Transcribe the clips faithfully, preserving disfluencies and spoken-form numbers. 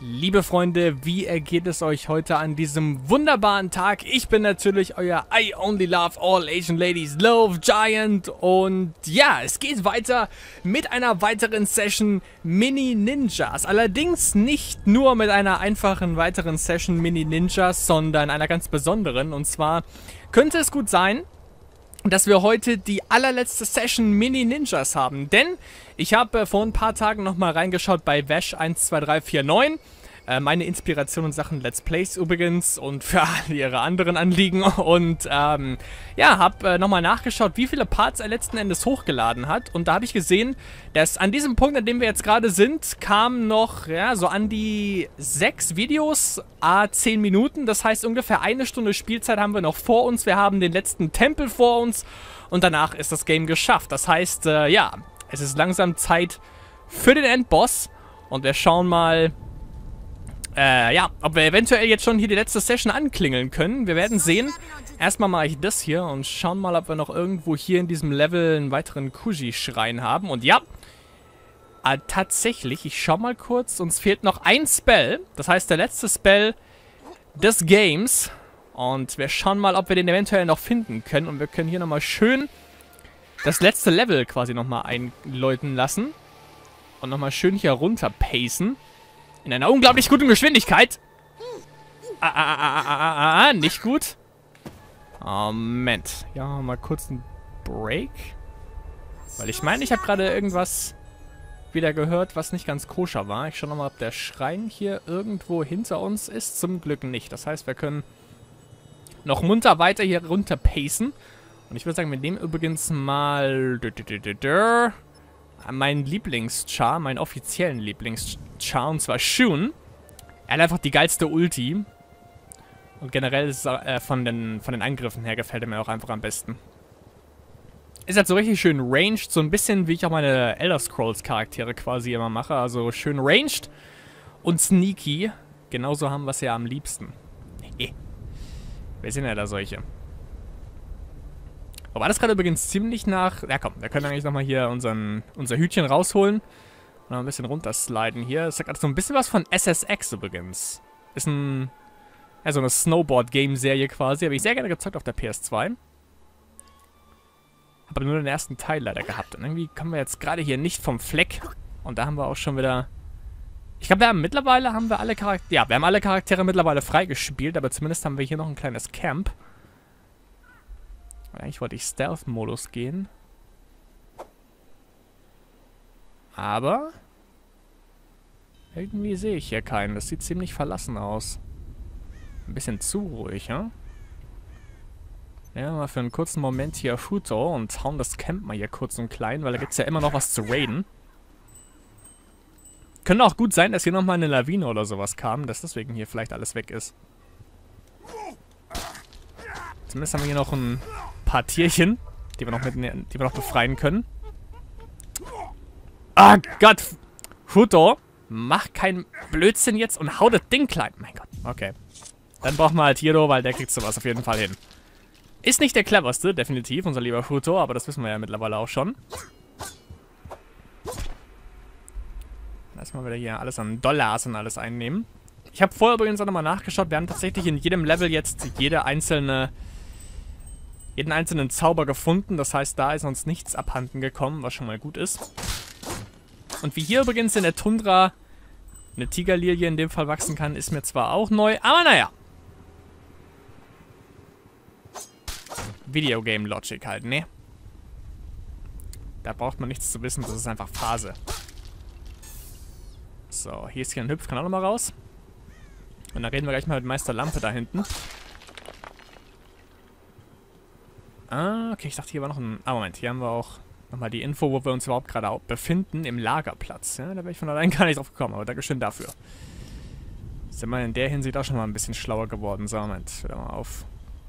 Liebe Freunde, wie ergeht es euch heute an diesem wunderbaren Tag? Ich bin natürlich euer I only love all Asian ladies love Giant und ja, es geht weiter mit einer weiteren Session Mini Ninjas. Allerdings nicht nur mit einer einfachen weiteren Session Mini Ninjas, sondern einer ganz besonderen. Und zwar könnte es gut sein, dass wir heute die allerletzte Session Mini Ninjas haben. Denn ich habe äh, vor ein paar Tagen nochmal reingeschaut bei Vash eins zwei drei vier neun. Äh, meine Inspiration in Sachen Let's Plays übrigens und für alle ihre anderen Anliegen. Und ähm, ja, habe äh, nochmal nachgeschaut, wie viele Parts er letzten Endes hochgeladen hat. Und da habe ich gesehen, dass an diesem Punkt, an dem wir jetzt gerade sind, kamen noch ja, so an die sechs Videos, à zehn Minuten. Das heißt, ungefähr eine Stunde Spielzeit haben wir noch vor uns. Wir haben den letzten Tempel vor uns und danach ist das Game geschafft. Das heißt, äh, ja, es ist langsam Zeit für den Endboss. Und wir schauen mal, äh, ja, ob wir eventuell jetzt schon hier die letzte Session anklingeln können. Wir werden sehen. Erstmal mache ich das hier und schauen mal, ob wir noch irgendwo hier in diesem Level einen weiteren Kuji-Schrein haben. Und ja, äh, tatsächlich, ich schau mal kurz, uns fehlt noch ein Spell. Das heißt, der letzte Spell des Games. Und wir schauen mal, ob wir den eventuell noch finden können. Und wir können hier nochmal schön das letzte Level quasi nochmal einläuten lassen. Und nochmal schön hier runter pacen. In einer unglaublich guten Geschwindigkeit. Ah, ah, ah, ah, ah, ah, ah, nicht gut. Oh, Moment. Ja, mal kurz einen Break. Weil ich meine, ich habe gerade irgendwas wieder gehört, was nicht ganz koscher war. Ich schaue nochmal, ob der Schrein hier irgendwo hinter uns ist. Zum Glück nicht. Das heißt, wir können noch munter weiter hier runter pacen. Und ich würde sagen, wir nehmen übrigens mal meinen Lieblingschar, meinen offiziellen Lieblingschar, und zwar Shun. Er hat einfach die geilste Ulti. Und generell ist er, äh, von, den, von den Angriffen her gefällt er mir auch einfach am besten. Ist halt so richtig schön ranged, so ein bisschen wie ich auch meine Elder Scrolls Charaktere quasi immer mache. Also schön ranged und sneaky. Genauso haben wir es ja am liebsten. Wer sind ja da solche? Aber das gerade übrigens ziemlich nach... Ja komm, wir können eigentlich nochmal hier unseren, unser Hütchen rausholen. Und noch ein bisschen runtersliden hier. Das hat gerade so ein bisschen was von S S X übrigens. Ist ein... Ja, so eine Snowboard-Game-Serie quasi. Habe ich sehr gerne gezockt auf der P S zwei. Habe aber nur den ersten Teil leider gehabt. Und irgendwie kommen wir jetzt gerade hier nicht vom Fleck. Und da haben wir auch schon wieder... Ich glaube, wir haben mittlerweile haben wir alle Charaktere... Ja, wir haben alle Charaktere mittlerweile freigespielt. Aber zumindest haben wir hier noch ein kleines Camp. Eigentlich wollte ich Stealth-Modus gehen. Aber irgendwie sehe ich hier keinen. Das sieht ziemlich verlassen aus. Ein bisschen zu ruhig, ja? Ja, mal für einen kurzen Moment hier Futo und hauen das Camp mal hier kurz und klein, weil da gibt es ja immer noch was zu raiden. Könnte auch gut sein, dass hier nochmal eine Lawine oder sowas kam, dass deswegen hier vielleicht alles weg ist. Zumindest haben wir hier noch ein paar Tierchen, die wir noch, mit, die wir noch befreien können. Ah Gott! Futo, mach keinen Blödsinn jetzt und hau das Ding klein. Mein Gott, okay. Dann brauchen wir halt Hiro, weil der kriegt sowas auf jeden Fall hin. Ist nicht der cleverste, definitiv, unser lieber Futo, aber das wissen wir ja mittlerweile auch schon. Lass mal wieder hier alles an Dollars und alles einnehmen. Ich habe vorher übrigens auch nochmal nachgeschaut, wir haben tatsächlich in jedem Level jetzt jede einzelne... jeden einzelnen Zauber gefunden. Das heißt, da ist uns nichts abhanden gekommen, was schon mal gut ist. Und wie hier übrigens in der Tundra eine Tigerlilie in dem Fall wachsen kann, ist mir zwar auch neu, aber naja. Videogame Logic halt, ne? Da braucht man nichts zu wissen, das ist einfach Phase. So, hier ist hier ein Hüpf, kann auch nochmal raus. Und dann reden wir gleich mal mit Meister Lampe da hinten. Ah, okay, ich dachte, hier war noch ein... Ah, Moment, hier haben wir auch nochmal die Info, wo wir uns überhaupt gerade befinden, im Lagerplatz. Ja, da wäre ich von allein gar nicht drauf gekommen, aber Dankeschön dafür. Sind wir in der Hinsicht auch schon mal ein bisschen schlauer geworden. So, Moment, wieder mal auf...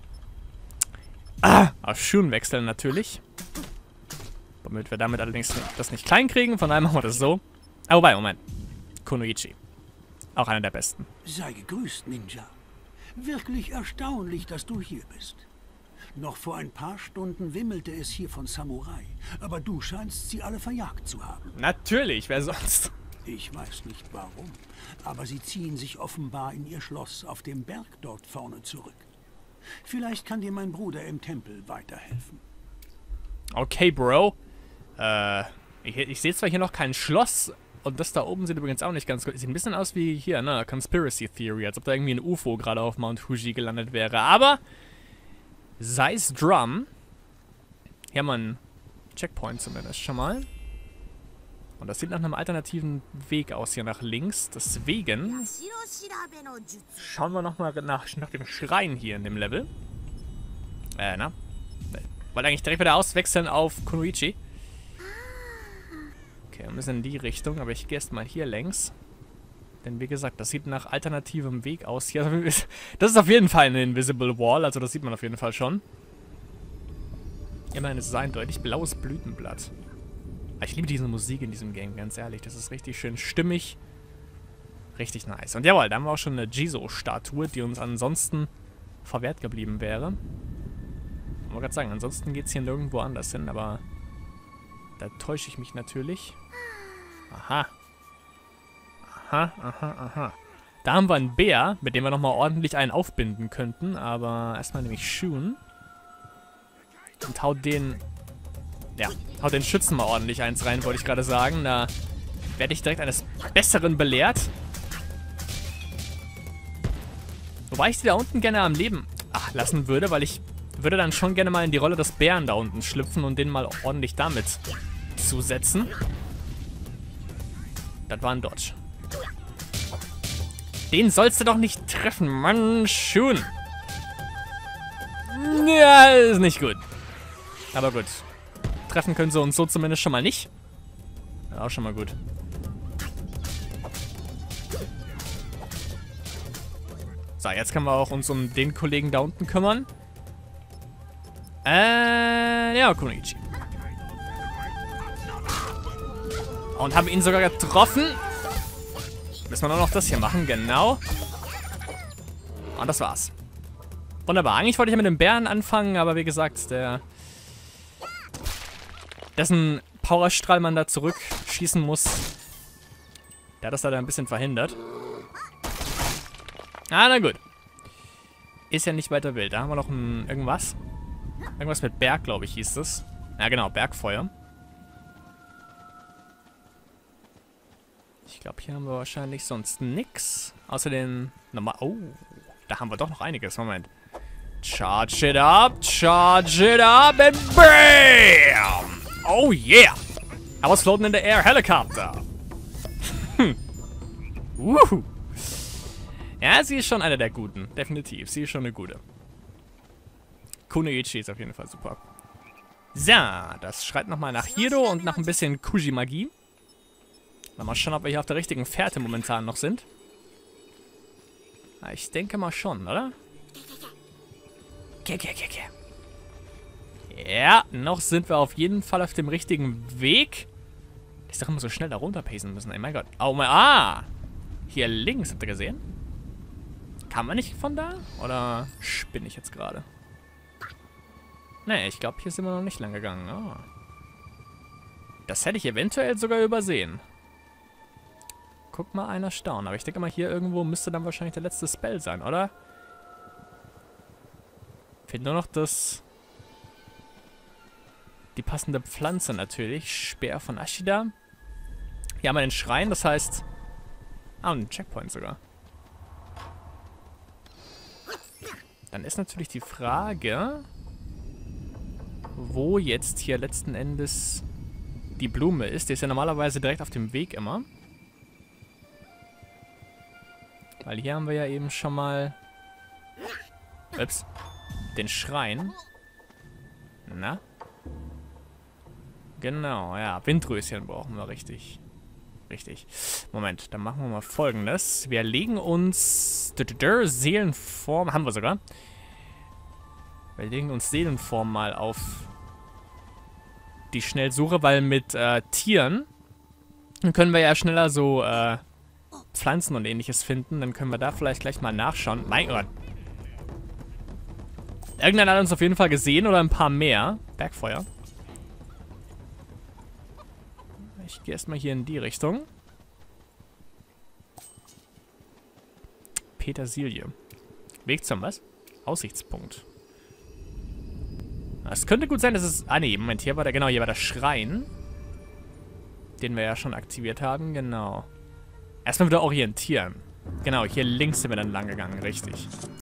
Ah, auf Schuhen wechseln natürlich. Womit wir damit allerdings das nicht klein kriegen, von daher machen wir das so. Ah, wobei, Moment. Kunoichi. Auch einer der besten. Sei gegrüßt, Ninja. Wirklich erstaunlich, dass du hier bist. Noch vor ein paar Stunden wimmelte es hier von Samurai, aber du scheinst sie alle verjagt zu haben. Natürlich, wer sonst? Ich weiß nicht warum, aber sie ziehen sich offenbar in ihr Schloss auf dem Berg dort vorne zurück. Vielleicht kann dir mein Bruder im Tempel weiterhelfen. Okay, Bro. Äh, ich, ich sehe zwar hier noch kein Schloss und das da oben sieht übrigens auch nicht ganz gut. Sieht ein bisschen aus wie hier, ne? Conspiracy Theory, als ob da irgendwie ein U F O gerade auf Mount Fuji gelandet wäre. Aber sei es drum. Hier haben wir einen Checkpoint zumindest schon mal. Und das sieht nach einem alternativen Weg aus hier nach links. Deswegen schauen wir nochmal nach, nach dem Schrein hier in dem Level. Äh, na? Wollte eigentlich direkt wieder auswechseln auf Kunoichi. Okay, wir müssen in die Richtung, aber ich gehe erstmal hier längs. Denn wie gesagt, das sieht nach alternativem Weg aus. Hier, das ist auf jeden Fall eine Invisible Wall, also das sieht man auf jeden Fall schon. Immerhin ist es eindeutig blaues Blütenblatt. Ich liebe diese Musik in diesem Game, ganz ehrlich. Das ist richtig schön stimmig. Richtig nice. Und jawohl, da haben wir auch schon eine Jizo-Statue, die uns ansonsten verwehrt geblieben wäre. Ich wollte gerade sagen, ansonsten geht es hier nirgendwo anders hin, aber da täusche ich mich natürlich. Aha. Aha, aha, aha. Da haben wir einen Bär, mit dem wir nochmal ordentlich einen aufbinden könnten, aber erstmal nehme ich Shun. Und hau den... Ja, hau den Schützen mal ordentlich eins rein, wollte ich gerade sagen. Da werde ich direkt eines Besseren belehrt. Wobei ich die da unten gerne am Leben ach, lassen würde, weil ich würde dann schon gerne mal in die Rolle des Bären da unten schlüpfen und den mal ordentlich damit zusetzen. Das war ein Dodge. Den sollst du doch nicht treffen, Mann. Schon. Ja, ist nicht gut. Aber gut. Treffen können sie uns so zumindest schon mal nicht. Ja, auch schon mal gut. So, jetzt können wir auch uns um den Kollegen da unten kümmern. Äh, ja, Kunoichi. Und haben ihn sogar getroffen. Müssen wir nur noch das hier machen, genau. Und das war's. Wunderbar. Eigentlich wollte ich ja mit dem Bären anfangen, aber wie gesagt, der... dessen Powerstrahl man da zurückschießen muss, der hat das leider ein bisschen verhindert. Ah, na gut. Ist ja nicht weiter wild. Da haben wir noch ein irgendwas. Irgendwas mit Berg, glaube ich, hieß es. Ja, genau, Bergfeuer. Ich glaube, hier haben wir wahrscheinlich sonst nix. Außer den... Normal oh, da haben wir doch noch einiges. Moment. Charge it up, charge it up and BAM! Oh yeah! I was floating in the air helicopter. Hm. Woohoo! Ja, sie ist schon eine der Guten. Definitiv. Sie ist schon eine Gute. Kunoichi ist auf jeden Fall super. So, das schreit nochmal nach Hiro und nach ein bisschen Kuji-Magie. Mal schauen, ob wir hier auf der richtigen Fährte momentan noch sind. Ich denke mal schon, oder? Okay, okay, okay, okay. Ja, noch sind wir auf jeden Fall auf dem richtigen Weg. Ich sag immer so schnell da runterpacen müssen. Ey, mein Gott. Oh mein... Ah! Hier links, habt ihr gesehen? Kann man nicht von da? Oder spinne ich jetzt gerade? Nee, ich glaube, hier sind wir noch nicht lang gegangen. Oh. Das hätte ich eventuell sogar übersehen. Guck mal, einer staunen. Aber ich denke mal, hier irgendwo müsste dann wahrscheinlich der letzte Spell sein, oder? Fehlt nur noch das... Die passende Pflanze natürlich. Speer von Ashida. Hier haben wir den Schrein, das heißt... Ah, und ein Checkpoint sogar. Dann ist natürlich die Frage... wo jetzt hier letzten Endes die Blume ist. Die ist ja normalerweise direkt auf dem Weg immer. Weil hier haben wir ja eben schon mal... Ups. Den Schrein. Na? Genau, ja. Windröschen brauchen wir, richtig. Richtig. Moment, dann machen wir mal Folgendes. Wir legen uns... Seelenform... Haben wir sogar. Wir legen uns Seelenform mal auf die Schnellsuche, weil mit äh, Tieren dann können wir ja schneller so äh, Pflanzen und ähnliches finden. Dann können wir da vielleicht gleich mal nachschauen. Mein Gott. Irgendeiner hat uns auf jeden Fall gesehen oder ein paar mehr. Bergfeuer. Ich gehe erstmal hier in die Richtung. Petersilie. Weg zum was? Aussichtspunkt. Es könnte gut sein, dass es... Ah ne, Moment, hier war der... Genau, hier war der Schrein. Den wir ja schon aktiviert haben, genau. Erstmal wieder orientieren. Genau, hier links sind wir dann lang gegangen, richtig.